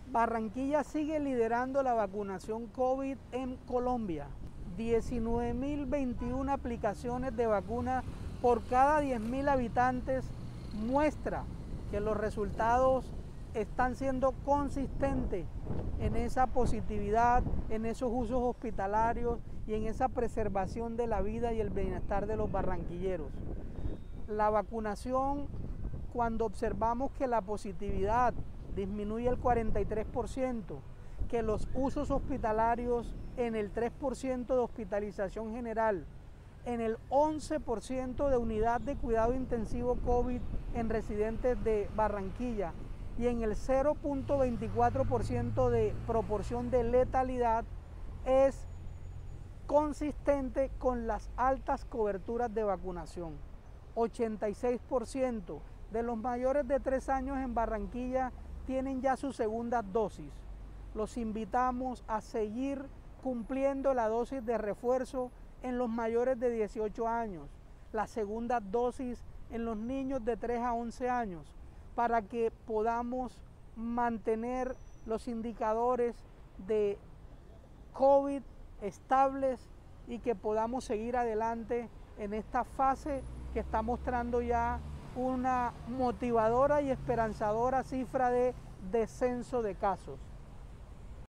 Barranquilla sigue liderando la vacunación COVID en Colombia. 19.021 aplicaciones de vacuna por cada 10.000 habitantes muestra que los resultados están siendo consistentes en esa positividad, en esos usos hospitalarios y en esa preservación de la vida y el bienestar de los barranquilleros. La vacunación, cuando observamos que la positividad disminuye el 43%, que los usos hospitalarios en el 3% de hospitalización general, en el 11% de unidad de cuidado intensivo COVID en residentes de Barranquilla y en el 0.24% de proporción de letalidad, es consistente con las altas coberturas de vacunación. 86% de los mayores de 3 años en Barranquilla tienen ya su segunda dosis. Los invitamos a seguir cumpliendo la dosis de refuerzo en los mayores de 18 años, la segunda dosis en los niños de 3 a 11 años, para que podamos mantener los indicadores de COVID estables y que podamos seguir adelante en esta fase que está mostrando ya una motivadora y esperanzadora cifra de descenso de casos.